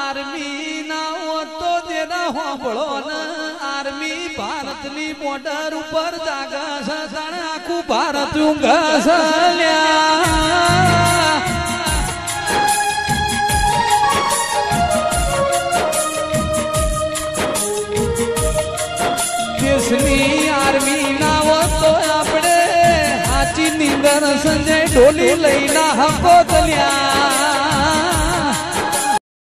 army ना हो तो तेरा होंबळो न आर्मी भारतनी बॉर्डर ऊपर जागा सण आखू भारत ऊंघसल्या देशनी आर्मी ना हो तो आपणे हाची निंदर संजय ढोली लईना हको दल्या